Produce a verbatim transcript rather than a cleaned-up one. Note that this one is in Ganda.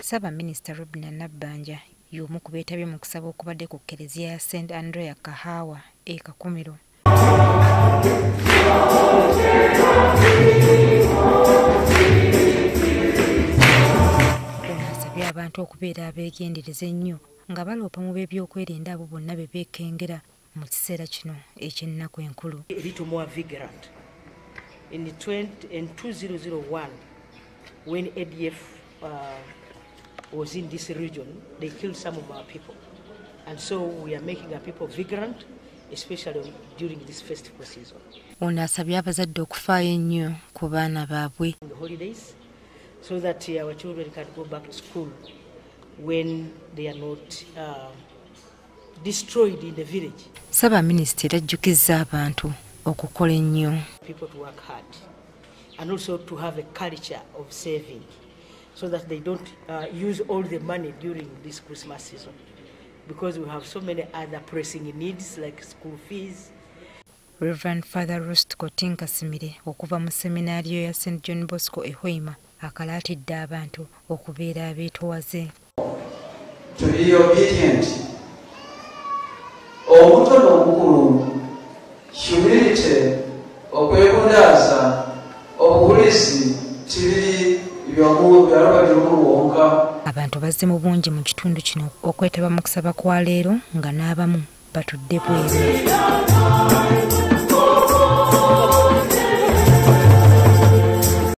Ssaabaminisita Robinah Nabbanja y'omu ku beetabye mu kusaba okubadde ku Kkereziya ya Saint Andrea Kahawa e Kakumiro. Ono asabye abantu okubeera abeegendereza ennyo nga baloopa mu by'ebyokwerinda abo bonna bebeekengera mu kiseera kino ekyennaku enkulu. In two thousand one, when A D F uh, was in this region, they killed some of our people. And so we are making our people vigilant, especially during this festival season. Ono asabye abazadde okufaayo ennyo ku baana baabwe. The holidays, so that uh, our children can go back to school when they are not uh, destroyed in the village. Ssaabaminisita era ajjukizza abantu okukola ennyo. People to work hard and also to have a culture of saving so that they don't uh, use all the money during this Christmas season, because we have so many other pressing needs like school fees. Reverend Father Rost Kotinka Simire okuva mu seminariyo ya Saint John Bosco e Hoima akalaatidde abantu okubeera abeetoowaze. To be obedient. Obutono obukulu, humility, okwebundaaza, obuwulizi tibiri byomu byaloba by'omulu wonka. Abantu bazze mu bungi mu kitundu kino okwetaba mu kusaba kwa leero nga n'abamu batudde bweru.